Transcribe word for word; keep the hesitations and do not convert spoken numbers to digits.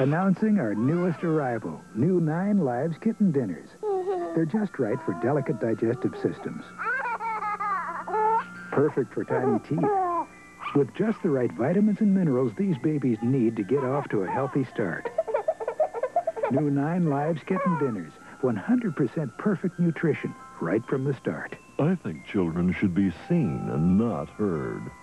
Announcing our newest arrival, new Nine Lives Kitten Dinners. They're just right for delicate digestive systems. Perfect for tiny teeth. With just the right vitamins and minerals these babies need to get off to a healthy start. New Nine Lives Kitten Dinners. one hundred percent perfect nutrition right from the start. I think children should be seen and not heard.